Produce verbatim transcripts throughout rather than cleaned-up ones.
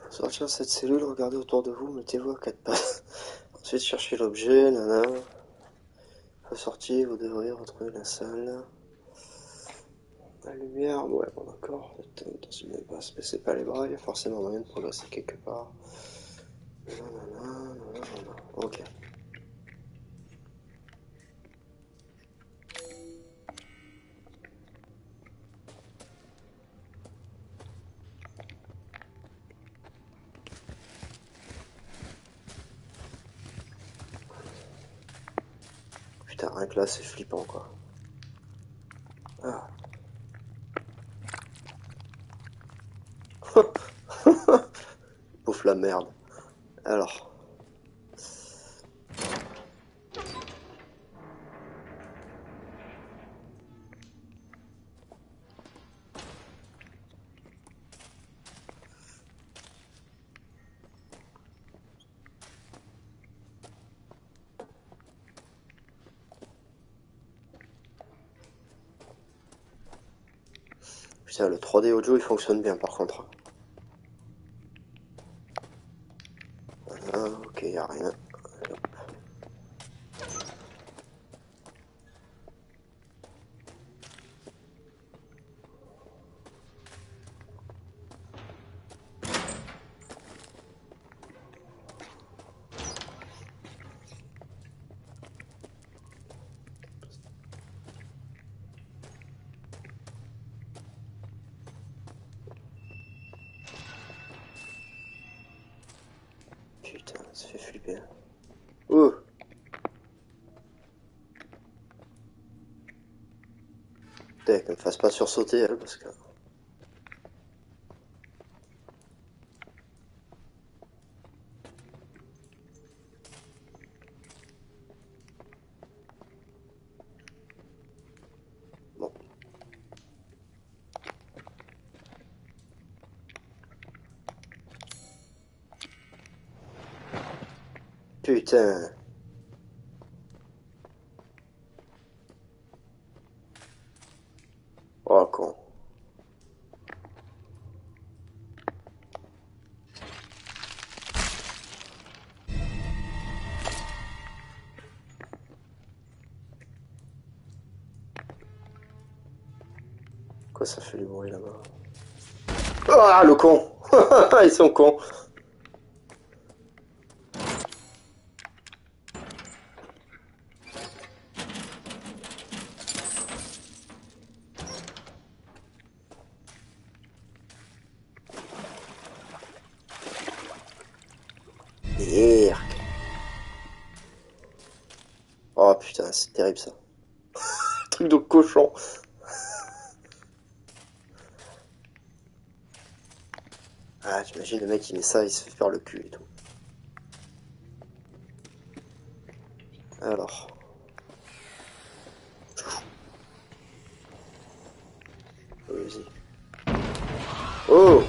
Sortir de cette cellule, regardez autour de vous, mettez-vous à quatre pattes. Ensuite, cherchez l'objet, nana. Ressortez, vous devrez retrouver la salle. La lumière, ouais, bon d'accord. Dans une impasse, baissez pas les bras, il y a forcément moyen de progresser quelque part. Nanana, nanana. Ok. Putain, rien que là, c'est flippant, quoi. Ah. Bouffe la merde. Alors. Putain, le trois D audio, il fonctionne bien, par contre. Ah, ok, y a rien. Putain, ça fait flipper. Ouh. Putain, qu'elle me fasse pas sursauter, elle, parce que... Bon. Putain. Oh, con. Quoi ça fait du bruit là-bas? Ah, le con. Ils sont cons. Merde. Oh putain, c'est terrible ça. Truc de cochon. Ah, t'imagines le mec il met ça, il se fait faire le cul et tout. Alors. Vas-y. Oh.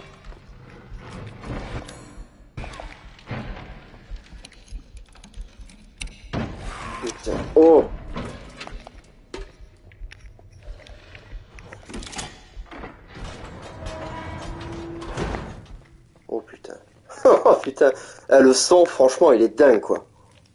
Putain. Oh. Oh putain. Oh putain. Ah, le son, franchement, il est dingue quoi.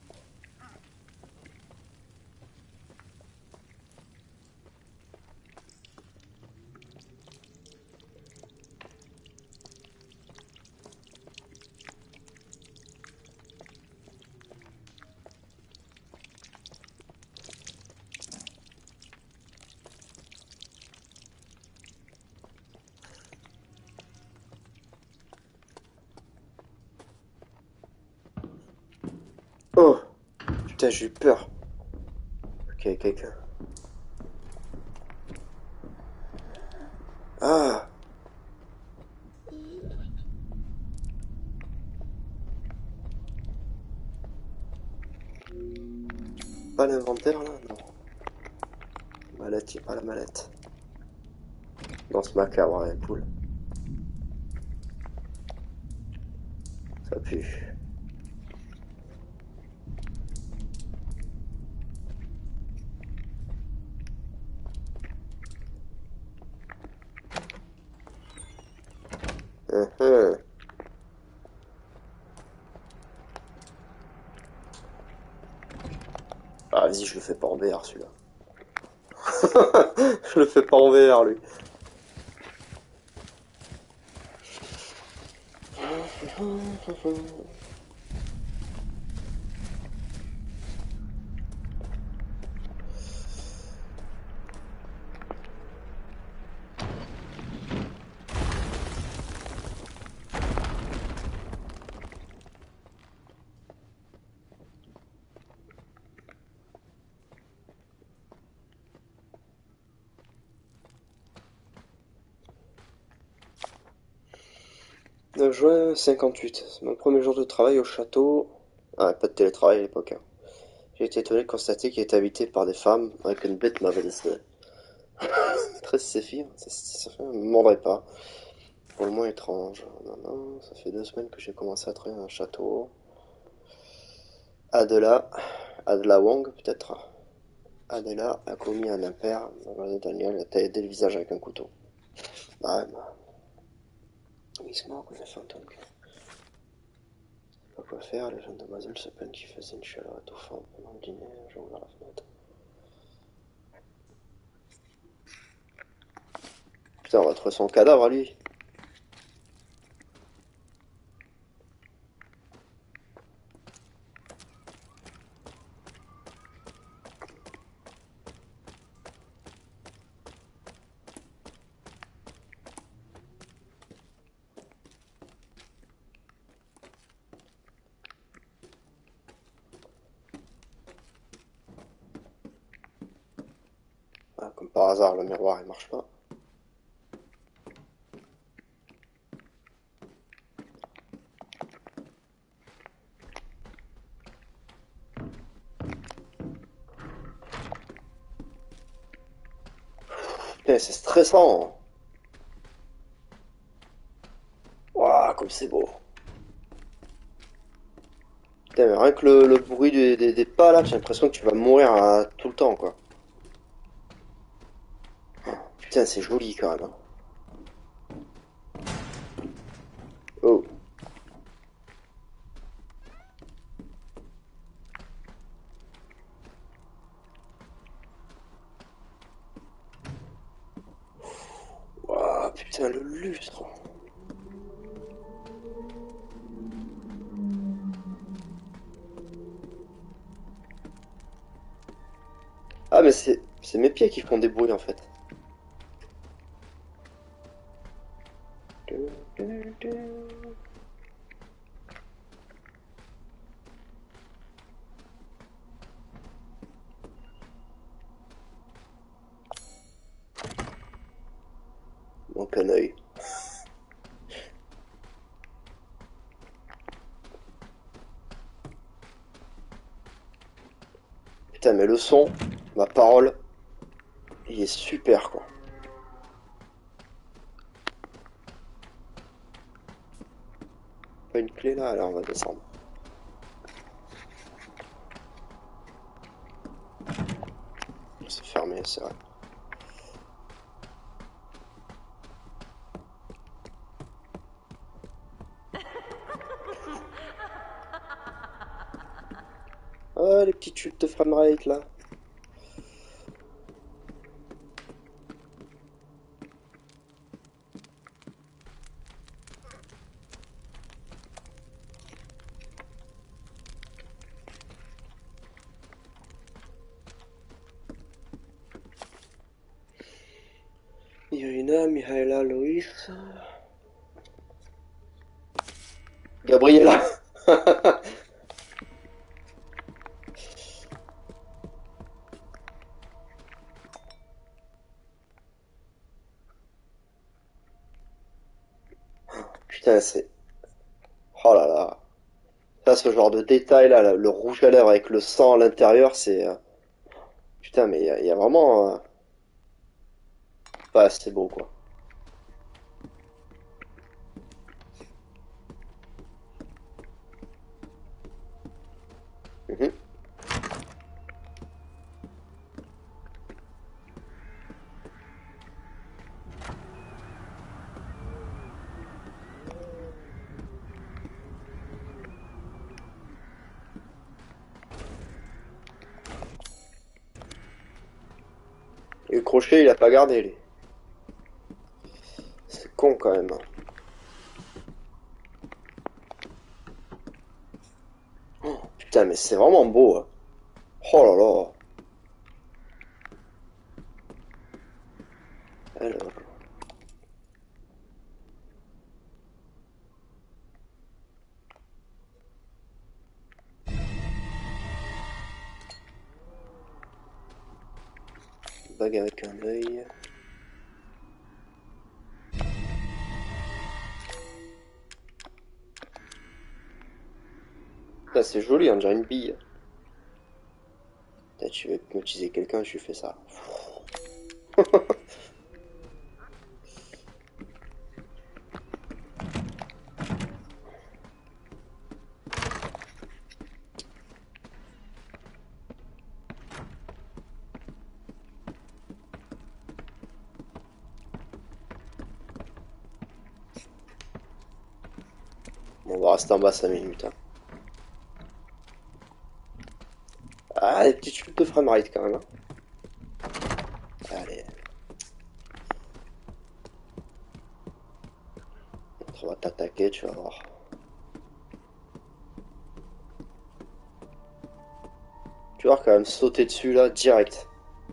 Oh. Putain, j'ai eu peur. Ok, quelqu'un. Ah. Pas l'inventaire là? Non. Mallette, il a pas la mallette. Dans ce macabre, ouais, cool. Ça pue. Uh -huh. en V R celui-là. Je le fais pas en V R lui. neuf juin cinquante-huit, c'est mon premier jour de travail au château. Ah, pas de télétravail à l'époque. Hein. J'ai été étonné de constater qu'il était habité par des femmes avec une bête m'avait laissé. Très séphir, ça, ça fait, ne me mordrait pas. Pour le moins étrange. Non, non, ça fait deux semaines que j'ai commencé à travailler dans un château. Adela, Adela Wong peut-être. Adela a commis un impair. Daniel a taillé le visage avec un couteau. Ah, bah. Il se mord comme un fantôme. Pas quoi faire, les jeunes demoiselles se plaignent qu'il faisait une chaleur étouffante pendant le dîner, j'ai ouvert la fenêtre. Putain, on va trouver son cadavre à lui. Ah, comme par hasard, le miroir il marche pas. Putain, c'est stressant. Waouh, comme c'est beau. Putain, mais rien que le, le bruit des, des, des pas là, j'ai l'impression que tu vas mourir à, tout le temps quoi. Putain, c'est joli quand même. Hein. Oh. Waouh, putain, le lustre. Ah, mais c'est c'est mes pieds qui font des bruits en fait. Donc un œil. Putain, mais le son, ma parole, il est super quoi. Pas une clé là, alors on va descendre. C'est fermé, c'est vrai. Ah, les petites chutes de framerate là. Irina, Mihaela, Loïs. Gabriela. Putain, c'est... Oh là là. Ça, ce genre de détail là, le rouge à lèvres avec le sang à l'intérieur, c'est... euh, Putain, mais il y, a- y a vraiment... euh, Bah, c'est beau quoi. Mhm. crochet, il a pas gardé, lui. C'est con, quand même. Oh, putain, mais c'est vraiment beau. Hein. Oh là là. Alors... Bague avec un œil. Là, c'est joli, on dirait une bille. Peut-être tu veux hypnotiser quelqu'un, je lui fais ça. Bon, on va rester en bas cinq minutes. Hein. Ah, les petites chutes de framerate quand même. Hein. Allez. On va t'attaquer, tu vas voir. Tu vas voir quand même sauter dessus là, direct.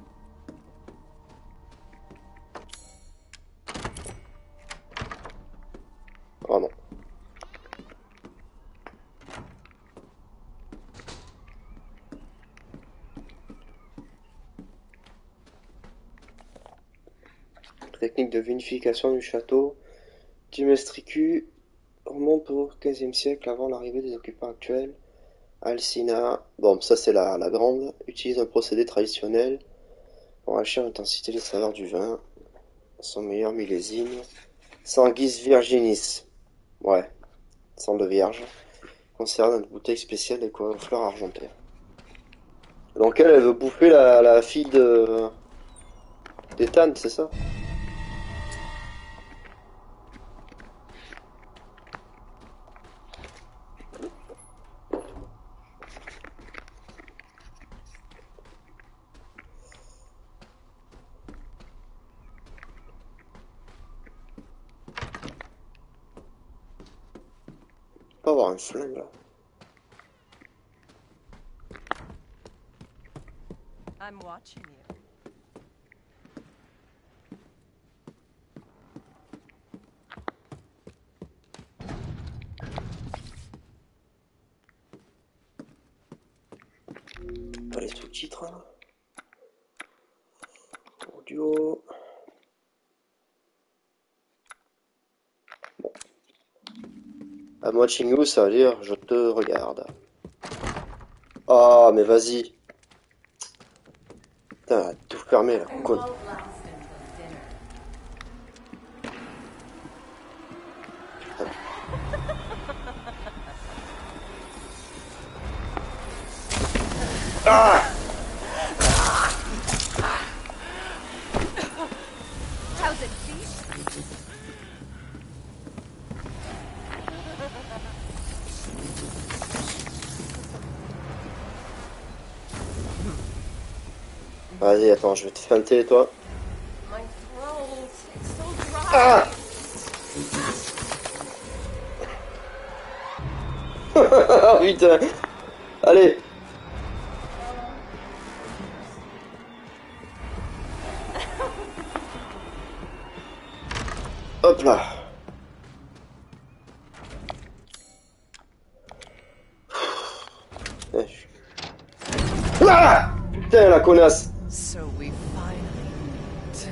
Oh non. Technique de vinification du château. Dimestricu remonte au quinzième siècle avant l'arrivée des occupants actuels. Alcina, bon ça c'est la, la grande, utilise un procédé traditionnel pour enrichir l'intensité et les saveurs du vin. Son meilleur millésime. Sanguis virginis. Ouais, sang de vierge. Conservé dans une bouteille spéciale décorée aux fleurs argentées. Donc elle, elle veut bouffer la, la fille de... d'Ethan, c'est ça? Pas avoir un flingue là. I'm watching you. Pas les sous-titres. Hein. Audio. Bon. I'm watching you, ça veut dire je te regarde. Ah, mais vas-y. Putain, tout fermé là, con. Ah! How's it feel? Vas-y, attends, je vais te feinter, toi. My throat, it's so dry. Ah! Oh putain! Allez! Hop là! Ah! Putain, la connasse! So we finally meet.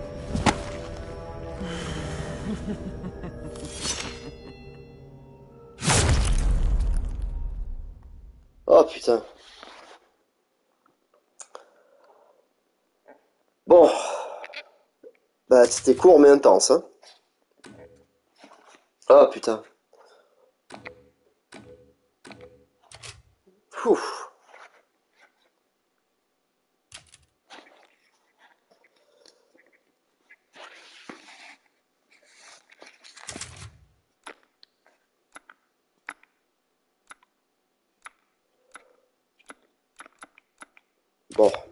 Oh putain. Bon. Bah, c'était court mais intense, hein. Oh putain. Ouf. Bon.